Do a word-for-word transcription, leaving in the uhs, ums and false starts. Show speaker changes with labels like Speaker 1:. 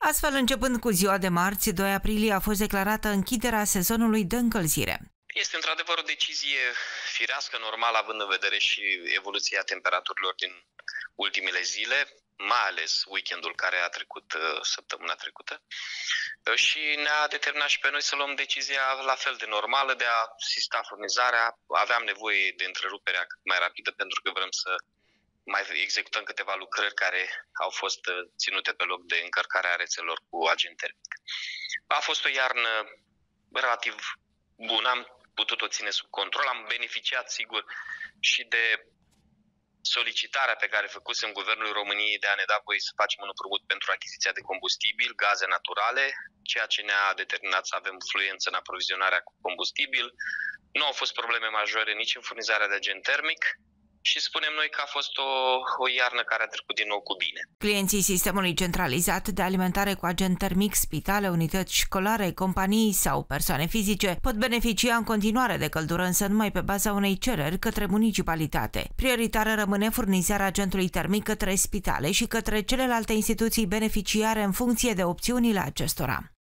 Speaker 1: Astfel, începând cu ziua de marți, doi aprilie, a fost declarată închiderea sezonului de încălzire.
Speaker 2: Este într-adevăr o decizie firească, normală, având în vedere și evoluția temperaturilor din ultimele zile, mai ales weekendul care a trecut săptămâna trecută, și ne-a determinat și pe noi să luăm decizia la fel de normală de a asista furnizarea. Aveam nevoie de întreruperea cât mai rapidă pentru că vrem să mai executăm câteva lucrări care au fost ținute pe loc de încărcarea rețelelor cu agent termic. A fost o iarnă relativ bună, am putut o ține sub control, am beneficiat sigur și de solicitarea pe care făcusem Guvernului României de a ne da voie să facem un împrumut pentru achiziția de combustibil, gaze naturale, ceea ce ne-a determinat să avem fluență în aprovizionarea cu combustibil. Nu au fost probleme majore nici în furnizarea de agent termic și spunem noi că a fost o, o iarnă care a trecut din nou cu bine.
Speaker 1: Clienții sistemului centralizat de alimentare cu agent termic, spitale, unități școlare, companii sau persoane fizice pot beneficia în continuare de căldură, însă numai pe baza unei cereri către municipalitate. Prioritară rămâne furnizarea agentului termic către spitale și către celelalte instituții beneficiare în funcție de opțiunile acestora.